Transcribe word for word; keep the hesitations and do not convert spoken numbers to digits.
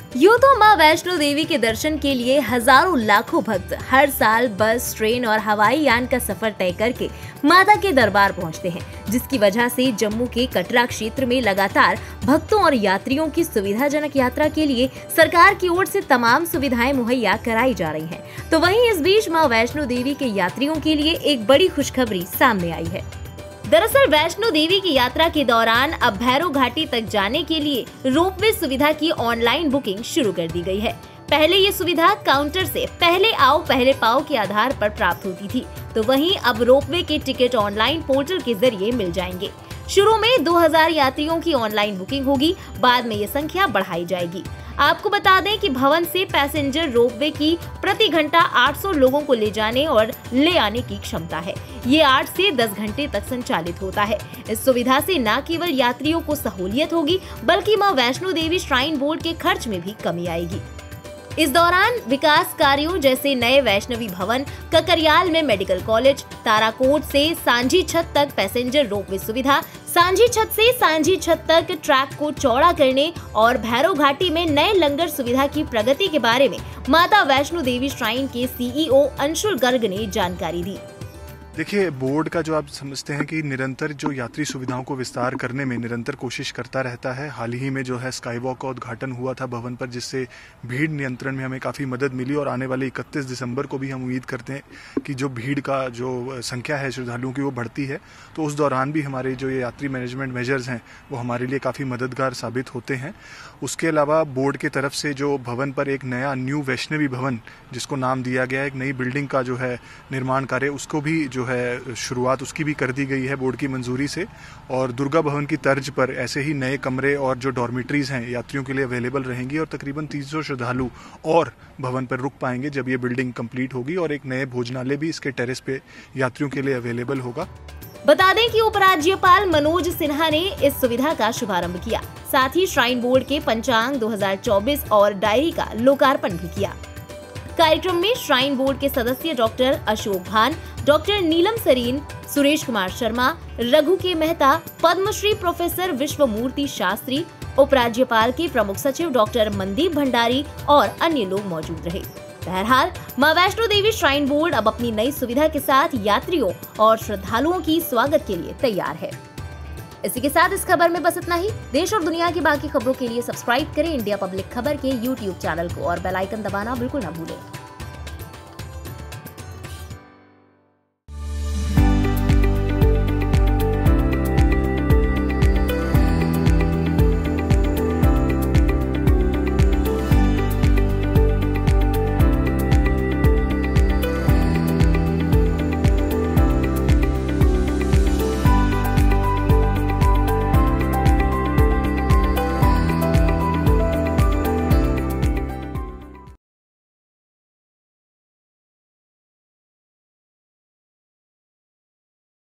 यूं तो मां वैष्णो देवी के दर्शन के लिए हजारों लाखों भक्त हर साल बस, ट्रेन और हवाई यान का सफर तय करके माता के दरबार पहुंचते हैं, जिसकी वजह से जम्मू के कटरा क्षेत्र में लगातार भक्तों और यात्रियों की सुविधाजनक यात्रा के लिए सरकार की ओर से तमाम सुविधाएं मुहैया कराई जा रही हैं। तो वहीं इस बीच मां वैष्णो देवी के यात्रियों के लिए एक बड़ी खुशखबरी सामने आई है। दरअसल वैष्णो देवी की यात्रा के दौरान अब भैरो घाटी तक जाने के लिए रोपवे सुविधा की ऑनलाइन बुकिंग शुरू कर दी गई है। पहले ये सुविधा काउंटर से पहले आओ पहले पाओ के आधार पर प्राप्त होती थी, तो वहीं अब रोपवे के टिकट ऑनलाइन पोर्टल के जरिए मिल जाएंगे। शुरू में दो हज़ार यात्रियों की ऑनलाइन बुकिंग होगी, बाद में ये संख्या बढ़ाई जाएगी। आपको बता दें कि भवन से पैसेंजर रोपवे की प्रति घंटा आठ सौ लोगों को ले जाने और ले आने की क्षमता है। ये आठ से दस घंटे तक संचालित होता है। इस सुविधा से न केवल यात्रियों को सहूलियत होगी, बल्कि मां वैष्णो देवी श्राइन बोर्ड के खर्च में भी कमी आएगी। इस दौरान विकास कार्यों जैसे नए वैष्णवी भवन, ककरियाल में मेडिकल कॉलेज, ताराकोट से सांझी छत तक पैसेंजर रोपवे सुविधा, सांझी छत से सांझी छत तक ट्रैक को चौड़ा करने और भैरो घाटी में नए लंगर सुविधा की प्रगति के बारे में माता वैष्णो देवी श्राइन के सीईओ अंशुल गर्ग ने जानकारी दी। देखिए, बोर्ड का जो आप समझते हैं कि निरंतर जो यात्री सुविधाओं को विस्तार करने में निरंतर कोशिश करता रहता है। हाल ही में जो है स्काई वॉक का उद्घाटन हुआ था भवन पर, जिससे भीड़ नियंत्रण में हमें काफ़ी मदद मिली और आने वाले इकतीस दिसंबर को भी हम उम्मीद करते हैं कि जो भीड़ का जो संख्या है श्रद्धालुओं की वो बढ़ती है, तो उस दौरान भी हमारे जो ये यात्री मैनेजमेंट मेजर्स हैं वो हमारे लिए काफ़ी मददगार साबित होते हैं। उसके अलावा बोर्ड की तरफ से जो भवन पर एक नया न्यू वैष्णवी भवन, जिसको नाम दिया गया है, एक नई बिल्डिंग का जो है निर्माण कार्य, उसको भी जो है शुरुआत उसकी भी कर दी गई है बोर्ड की मंजूरी से। और दुर्गा भवन की तर्ज पर ऐसे ही नए कमरे और जो डॉर्मिटरीज हैं यात्रियों के लिए अवेलेबल रहेंगी और तकरीबन तीन सौ श्रद्धालु और भवन पर रुक पाएंगे जब ये बिल्डिंग कंप्लीट होगी। और एक नए भोजनालय भी इसके टेरेस पे यात्रियों के लिए अवेलेबल होगा। बता दें कि उपराज्यपाल मनोज सिन्हा ने इस सुविधा का शुभारंभ किया, साथ ही श्राइन बोर्ड के पंचांग दो हज़ार चौबीस और डायरी का लोकार्पण भी किया। कार्यक्रम में श्राइन बोर्ड के सदस्य doctor Ashok Bhan, doctor Neelam Sarin, Suresh Kumar Sharma, Raghu K Mehta, Padmashri professor Vishwamurti Shastri, उपराज्यपाल के प्रमुख सचिव डॉक्टर मनदीप भंडारी और अन्य लोग मौजूद रहे। बहरहाल मां वैष्णो देवी श्राइन बोर्ड अब अपनी नई सुविधा के साथ यात्रियों और श्रद्धालुओं की स्वागत के लिए तैयार है। इसी के साथ इस खबर में बस इतना ही। देश और दुनिया की बाकी खबरों के लिए सब्सक्राइब करें इंडिया पब्लिक खबर के यूट्यूब चैनल को और बेल आइकन दबाना बिल्कुल न भूलें।